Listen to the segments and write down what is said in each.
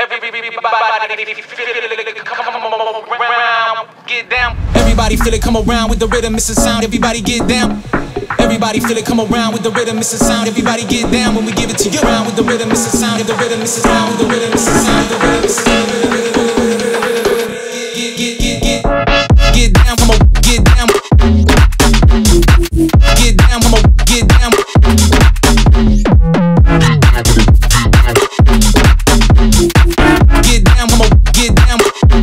Everybody feel it, come around with the rhythm, it's a sound, everybody get down. Everybody feel it, come around with the rhythm, it's a sound, everybody get down when we give it to you. Around with the rhythm, it's a sound, the rhythm, it's a sound, with the rhythm, it's a sound, the rhythm, it's a sound. Get down, come on, get down. Get down, come on, get down. Get down, come on, get down.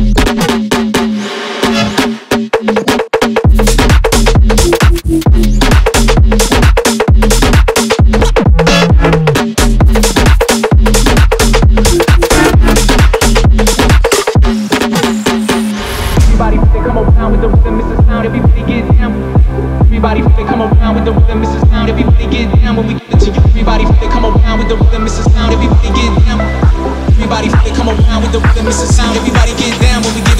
Everybody feel it, come around with the rhythm, it's a sound, everybody get down when we give it to you. Everybody feel it, come around with the rhythm, it's a sound, everybody get down. Everybody feel it, come around with the rhythm, it's a sound, everybody get down when we give it to you.